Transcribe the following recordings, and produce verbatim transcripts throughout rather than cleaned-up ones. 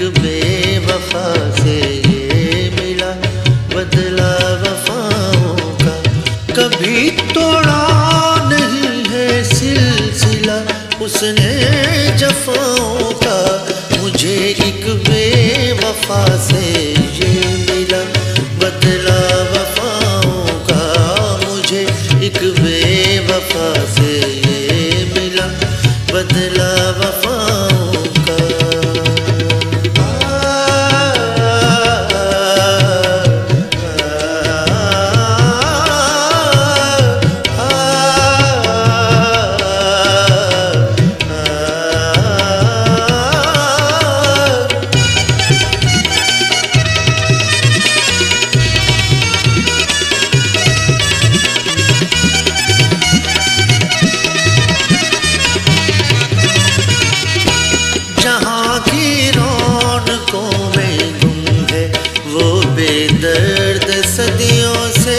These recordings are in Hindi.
बेवफा से ये मिला बदला वफाओं का। कभी तोड़ा नहीं है सिलसिला उसने जफाओं का। मुझे एक बेवफा से ये मिला बदला वफाओं का। मुझे एक बेवफा से ये मिला बदला वफाओं का। बेदर्द सदियों से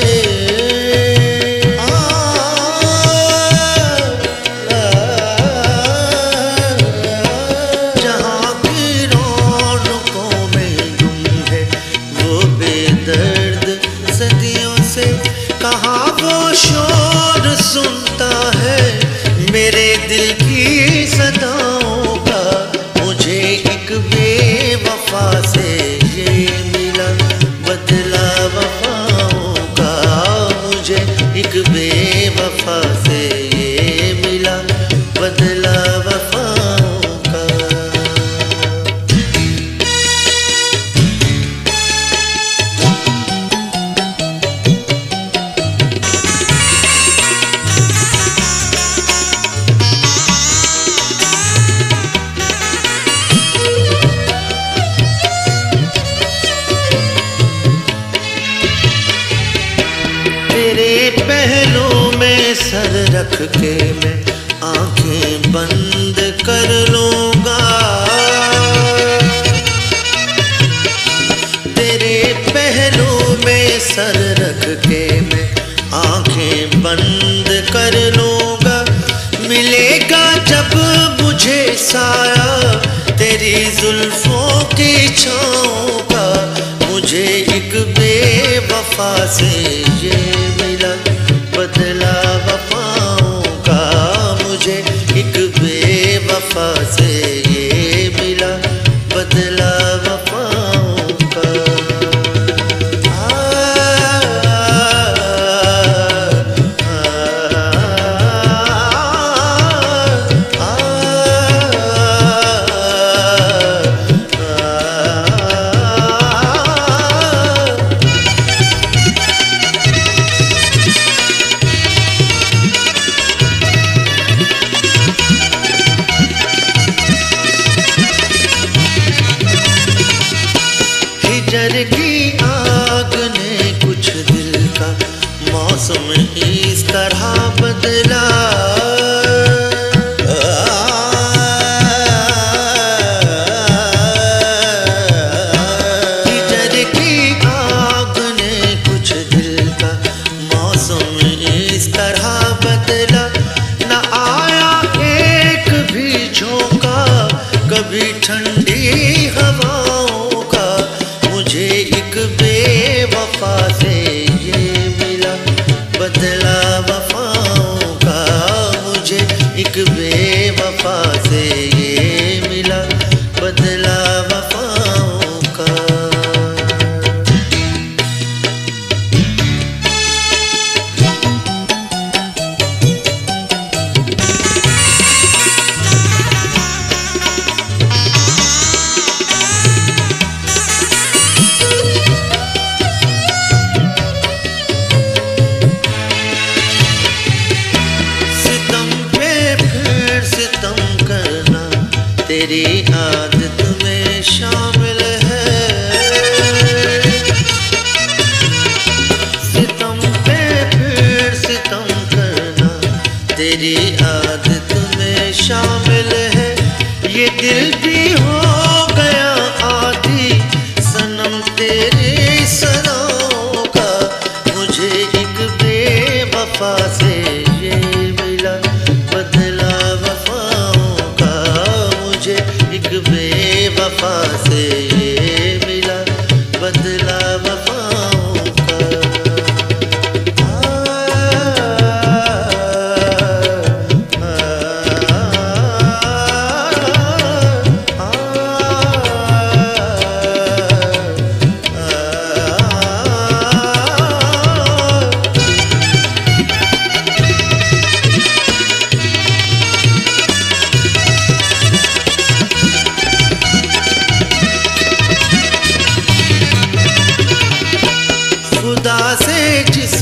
जहाँ की रौनकों में गुम है वो बेदर्द सदियों से। कहाँ वो शोर सुनता है मेरे दिल की सदाओं का। मुझे एक बेवफा से ये मिला बदला वफाओं का। मुझे एक बेवफा से ये मिला बदला वफाओं का। तेरे पहलू में सर रख के मैं आंखें बंद कर लूंगा। तेरे पहलू में सर रख के मैं आंखें बंद कर लूंगा। मिलेगा जब मुझे साया तेरी जुल्फों की छाँव का। मुझे एक बेवफा से ये मिला बदला वफाओं का। मुझे एक बेवफा से ये मिला बदला वफाओं का। हिजर की आग ने कुछ दिल का मौसम इस तरह बदला। हिजर की आग ने कुछ दिल का मौसम इस तरह बदला। न आया एक भी झोंका कभी ठंडी हवाओं का। मुझे एक बेवफा से ये मिला बदला वफाओं का। मुझे एक बेवफा से ये मिला बदला वफाओं का।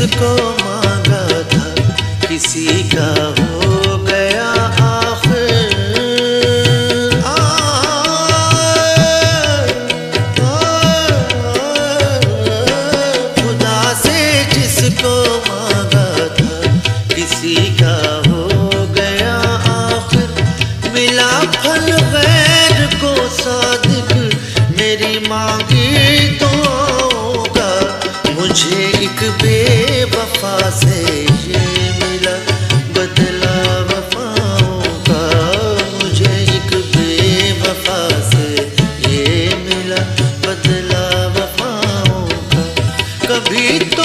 जिसको मांगा था किसी का हो गया आखिर। आ, आ, खुदा से जिसको मांगा था किसी का हो गया आखिर। मिला फल गैर को सादिक मेरी मांगी दुआओं का। मुझे एक बेवफा से ये मिला बदला वफाओं का। मुझे एक बेवफा से ये मिला बदला वफाओं का। कभी